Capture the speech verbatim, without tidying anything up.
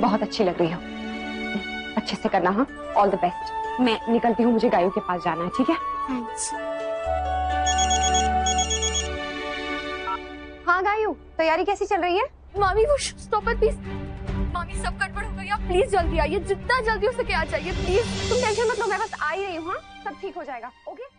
बहुत अच्छी लग रही हो। अच्छे से करना। हाँ, ऑल द बेस्ट। मैं निकलती हूँ, मुझे गायों के पास जाना है। ठीक है? थैंक्स। हाँ गायू, तैयारी कैसी चल रही है? मामी वो स्टॉप इट प्लीज। मामी सब गड़बड़ हो गई, आप प्लीज जल्दी आइए, जितना जल्दी हो सके आ जाइए प्लीज। तुम टेंशन मत लो, मैं बस आ ही रही हूँ। हाँ, सब ठीक हो जाएगा। ओके?